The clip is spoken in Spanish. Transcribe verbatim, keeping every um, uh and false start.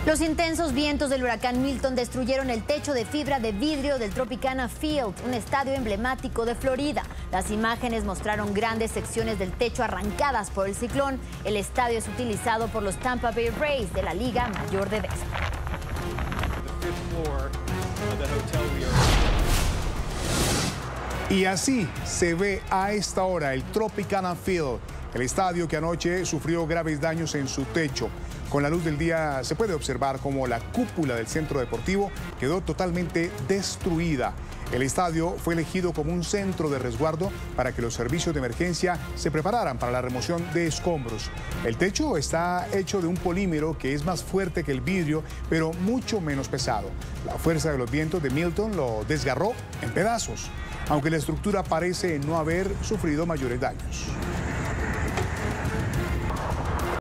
Los intensos vientos del huracán Milton destruyeron el techo de fibra de vidrio del Tropicana Field, un estadio emblemático de Florida. Las imágenes mostraron grandes secciones del techo arrancadas por el ciclón. El estadio es utilizado por los Tampa Bay Rays de la Liga Mayor de Béisbol. Y así se ve a esta hora el Tropicana Field, el estadio que anoche sufrió graves daños en su techo. Con la luz del día se puede observar cómo la cúpula del centro deportivo quedó totalmente destruida. El estadio fue elegido como un centro de resguardo para que los servicios de emergencia se prepararan para la remoción de escombros. El techo está hecho de un polímero que es más fuerte que el vidrio, pero mucho menos pesado. La fuerza de los vientos de Milton lo desgarró en pedazos, aunque la estructura parece no haber sufrido mayores daños.